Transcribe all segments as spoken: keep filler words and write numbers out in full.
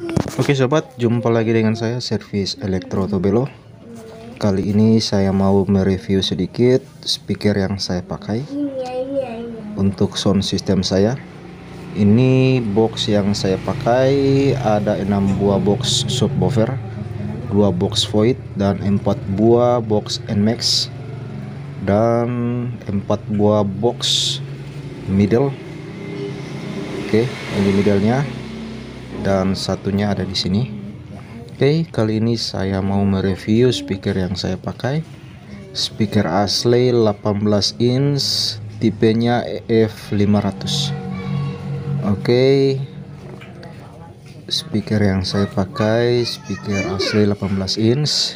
Oke sobat, jumpa lagi dengan saya Servis Elektro Tobelo. Kali ini saya mau mereview sedikit speaker yang saya pakai untuk sound system saya. Ini box yang saya pakai ada enam buah box subwoofer, dua box void dan empat buah box Nmax dan empat buah box middle. Oke, ini middle-nya dan satunya ada di sini. Oke, kali ini saya mau mereview speaker yang saya pakai. Speaker asli delapan belas inch, tipenya E F lima ratus. Oke, speaker yang saya pakai speaker asli delapan belas inch.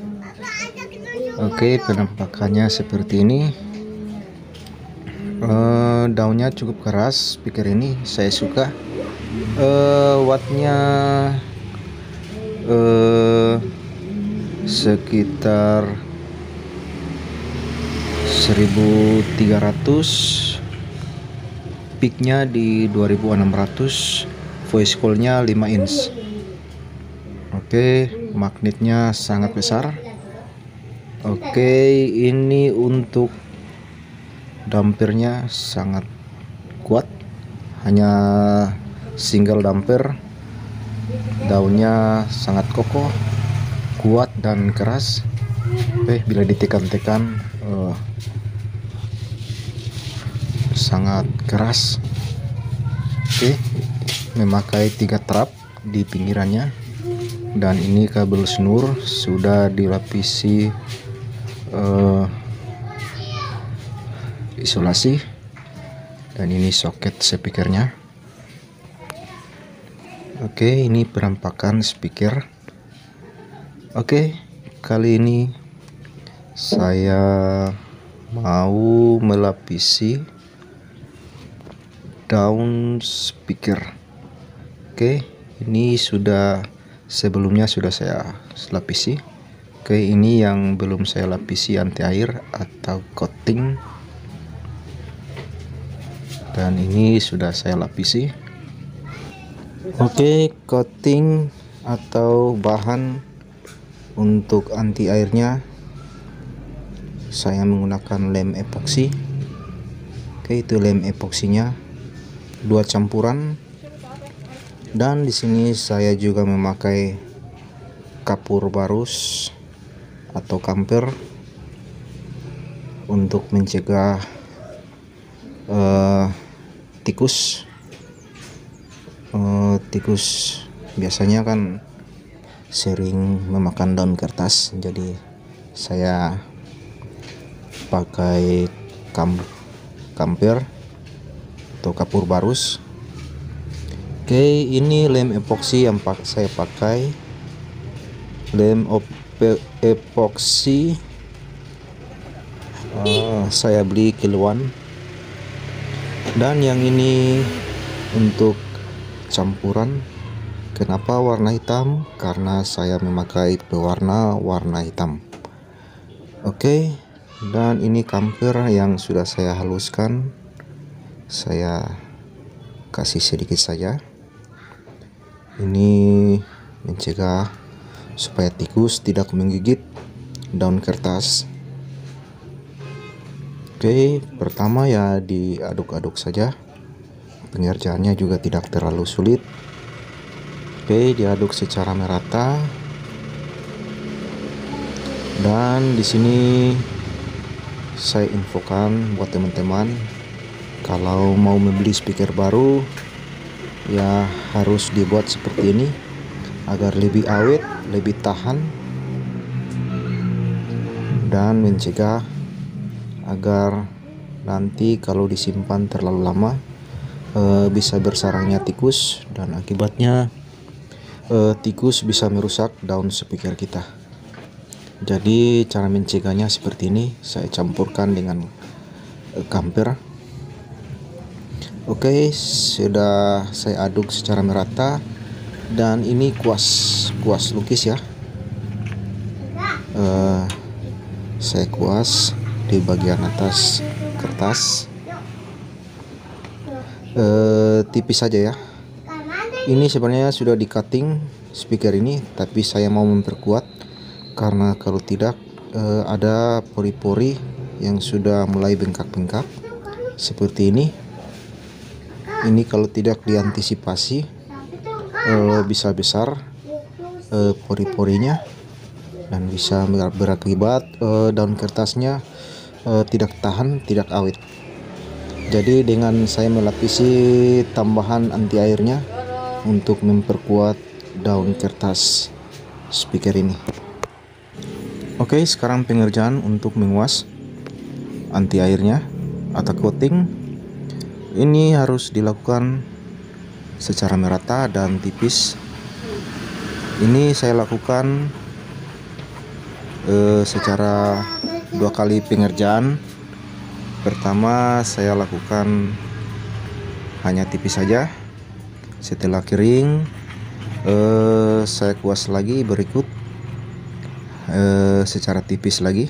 Oke, penampakannya seperti ini. Uh, daunnya cukup keras speaker ini, saya suka. Uh, wattnya uh, sekitar seribu tiga ratus, peaknya di dua ribu enam ratus, voice call-nya lima inch. Oke, magnetnya sangat besar. Oke, ini untuk dampernya sangat kuat, hanya single damper. Daunnya sangat kokoh, kuat dan keras. Oke, bila ditekan-tekan uh, sangat keras. Oke, memakai tiga trap di pinggirannya, dan ini kabel snur sudah dilapisi uh, isolasi, dan ini soket speakernya. Oke, ini penampakan speaker. Oke, kali ini saya mau melapisi daun speaker. Oke, ini sudah sebelumnya sudah saya lapisi. Oke, ini yang belum saya lapisi anti air atau coating, dan ini sudah saya lapisi. Oke, coating atau bahan untuk anti airnya saya menggunakan lem epoksi. Oke, itu lem epoksinya dua campuran, dan di sini saya juga memakai kapur barus atau kamper untuk mencegah uh, tikus. Uh, tikus biasanya kan sering memakan daun kertas, jadi saya pakai kam kamper atau kapur barus. Oke, ini lem epoksi yang pak saya pakai, lem epoksi uh, saya beli kiloan, dan yang ini untuk campuran. Kenapa warna hitam? Karena saya memakai pewarna warna hitam. Oke, dan ini kamper yang sudah saya haluskan, saya kasih sedikit saja. Ini mencegah supaya tikus tidak menggigit daun kertas. Oke, pertama ya diaduk-aduk saja. Pengerjaannya juga tidak terlalu sulit. Oke, diaduk secara merata. Dan di sini saya infokan buat teman-teman, kalau mau membeli speaker baru ya harus dibuat seperti ini agar lebih awet, lebih tahan, dan mencegah agar nanti kalau disimpan terlalu lama Uh, bisa bersarangnya tikus, dan akibatnya uh, tikus bisa merusak daun speaker kita. Jadi cara mencegahnya seperti ini, saya campurkan dengan uh, kamper. Oke, sudah saya aduk secara merata, dan ini kuas kuas lukis ya. Uh, saya kuas di bagian atas kertas. Uh, tipis saja ya. Ini sebenarnya sudah di cutting speaker ini, tapi saya mau memperkuat karena kalau tidak eh, ada pori-pori yang sudah mulai bengkak-bengkak seperti ini. Ini kalau tidak diantisipasi eh, bisa besar eh, pori-porinya dan bisa berakibat eh, daun kertasnya eh, tidak tahan, tidak awet. Jadi dengan saya melapisi tambahan anti airnya untuk memperkuat daun kertas speaker ini. Oke, sekarang pengerjaan untuk menguas anti airnya atau coating. Ini harus dilakukan secara merata dan tipis. Ini saya lakukan eh, secara dua kali pengerjaan. Pertama saya lakukan hanya tipis saja. Setelah kering eh, saya kuas lagi berikut eh, secara tipis lagi.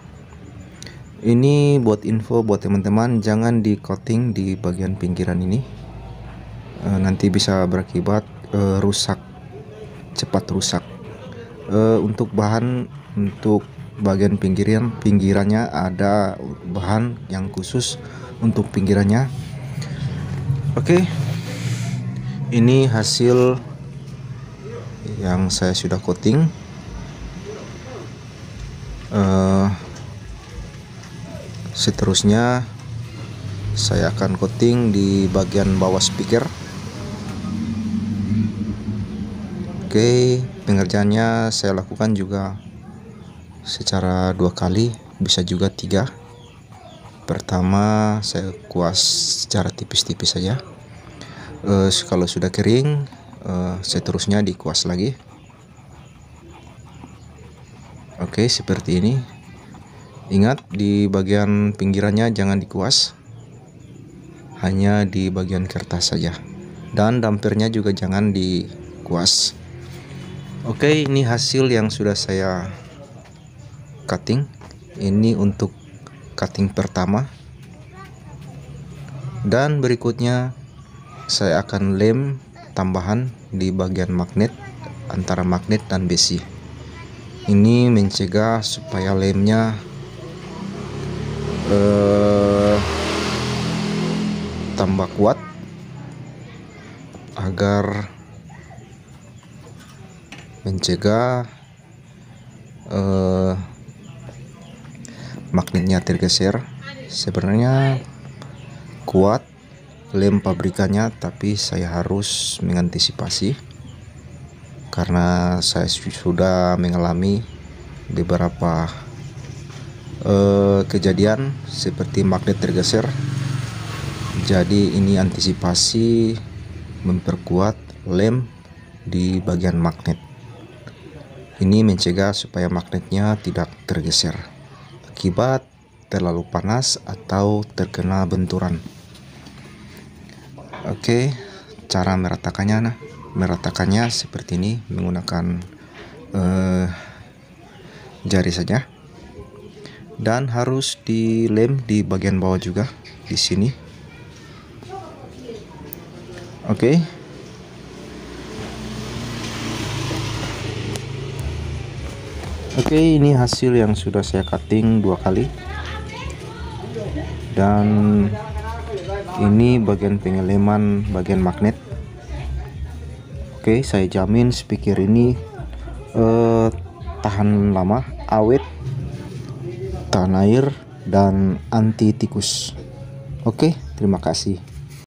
Ini buat info buat teman-teman, jangan di coating di bagian pinggiran ini, eh, nanti bisa berakibat eh, rusak, cepat rusak. Eh, untuk bahan untuk bagian pinggiran pinggirannya ada bahan yang khusus untuk pinggirannya. Oke, ini hasil yang saya sudah coating. Uh, seterusnya saya akan coating di bagian bawah speaker. Oke, pengerjaannya saya lakukan juga secara dua kali, bisa juga tiga. Pertama saya kuas secara tipis-tipis saja. Uh, kalau sudah kering, uh, seterusnya dikuas lagi. Oke, seperti ini. Ingat, di bagian pinggirannya jangan dikuas, hanya di bagian kertas saja, dan dampernya juga jangan dikuas. Oke, ini hasil yang sudah saya cutting. Ini untuk cutting pertama, dan berikutnya saya akan lem tambahan di bagian magnet antara magnet dan besi. Ini mencegah supaya lemnya eh, tambah kuat agar mencegah eh, magnetnya tergeser. Sebenarnya kuat lem pabrikannya, tapi saya harus mengantisipasi karena saya sudah mengalami beberapa uh, kejadian seperti magnet tergeser. Jadi ini antisipasi memperkuat lem di bagian magnet. Ini mencegah supaya magnetnya tidak tergeser akibat terlalu panas atau terkena benturan. Oke, cara meratakannya nah, meratakannya seperti ini menggunakan eh, jari saja, dan harus dilem di bagian bawah juga di sini. Oke, oke ini hasil yang sudah saya cutting dua kali, dan ini bagian pengeleman bagian magnet. Oke, saya jamin speaker ini eh, tahan lama, awet, tahan air, dan anti tikus. Oke, terima kasih.